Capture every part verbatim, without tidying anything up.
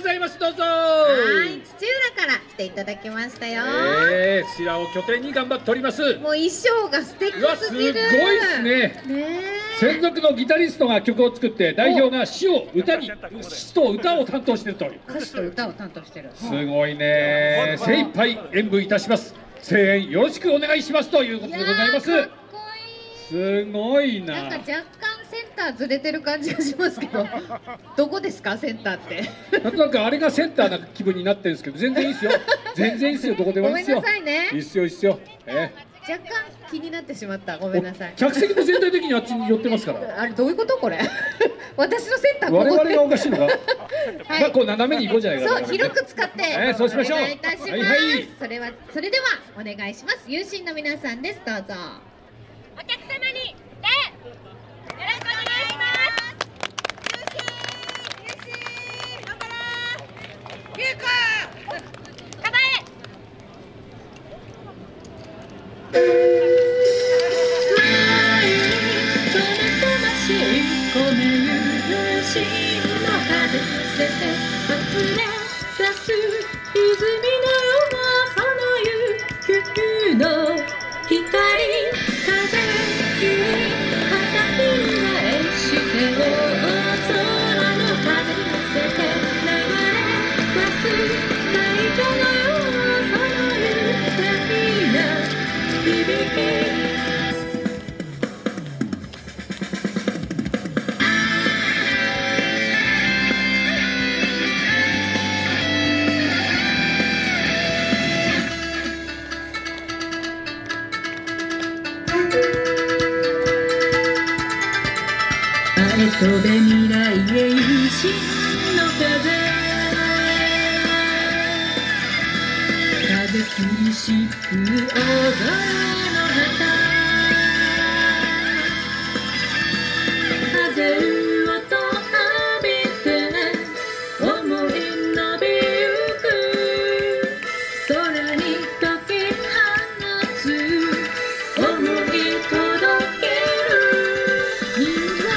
ございます。どうぞ。 はい、土浦から来ていただきましたよ。 ええ、こちらを拠点に頑張っております。 もう衣装が素敵すぎる。 うわ、すごいですね。ね専属のギタリストが曲を作って、代表が詩を歌に、詩と歌を担当しているという。 歌詞と歌を担当してる。 すごいね。精一杯演舞いたします。声援よろしくお願いしますということでございます。かっこいい。すごいな。 なんか若干センターずれてる感じがしますけど、どこですかセンターって。 なんとなくあれがセンターな気分になってるんですけど、全然いいですよ。全然いいですよ。どこでもいいですよ。 ごめんなさいね。 いいっすよいいっすよ。えー、若干気になってしまった。ごめんなさい。 客席も全体的にあっちに寄ってますから。 あれどういうことこれ？私のセンターここ我々がおかしいのか。 はい、 まあこう斜めに行こうじゃないか。 そう広く使って。 えー、そうしましょう。 お願いいたします。はいはい、それはそれではお願いします。有心の皆さんです。どうぞ。 お客様に礼。よろしくお願いします。有心、有心、頑張ろう。ゆうこ、かばえ。 その魂込めるしの風せて溢れ出す泉のようなその雪の光風に旗翻して大空の風に乗せて流れ出す大地のようなそのゆらりな響き飛べ未来へ有心の風風苦しく大空の旗風る音浴びて思い伸びゆく空に解き放つ思い届けるみんな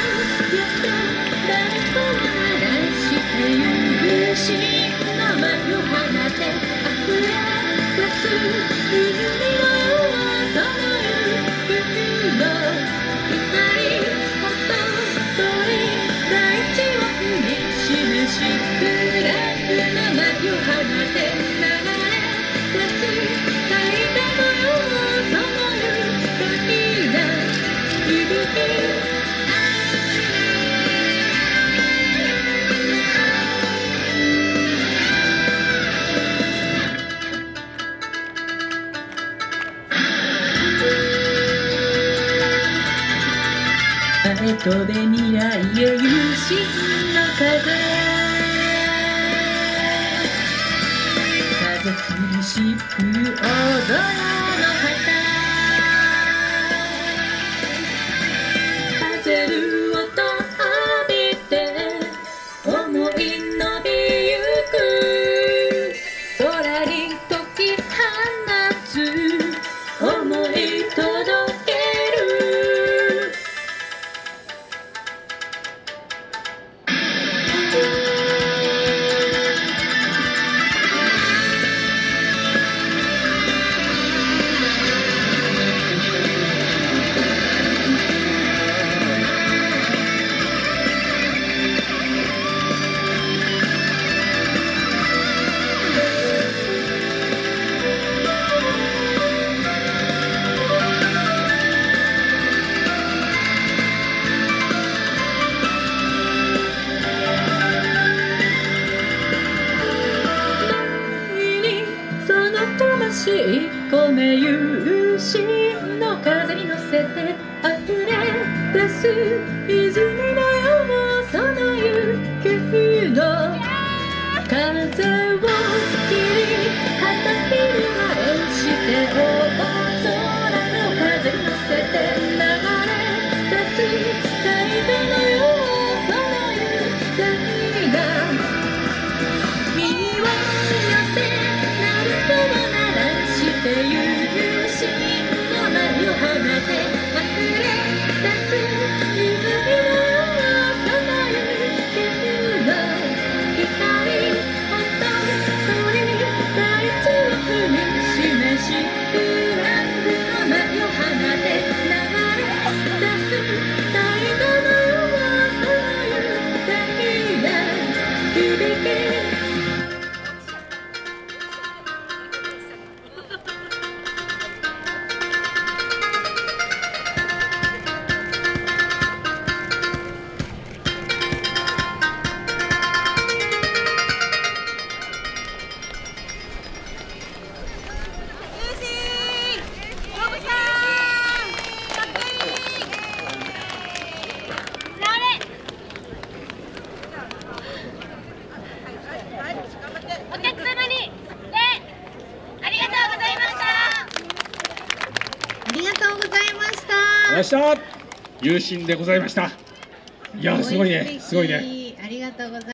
有心の幕を放て溢れ出す泉のようなその雪の光もっと遠い大地を踏みしめしくれるの幕を放て流れ出す大地のようなその雪な響き飛べ未来へ有心の風風苦しく大空の旗風る音浴びて思い伸びゆく空に解き放つ思い届け込め有心の風に乗せて溢れ出す泉のようなその雪の風を切り旗翻して大空の風に乗せて流れ出す大地のようなその雪が身を寄せ鳴る雲有心の舞を放て溢れ出す泉のようお客様に礼ありがとうございました。 ありがとうございました。 ありがとうございました。有心でございました。いや、すごいね、すごいね。 ありがとうございます。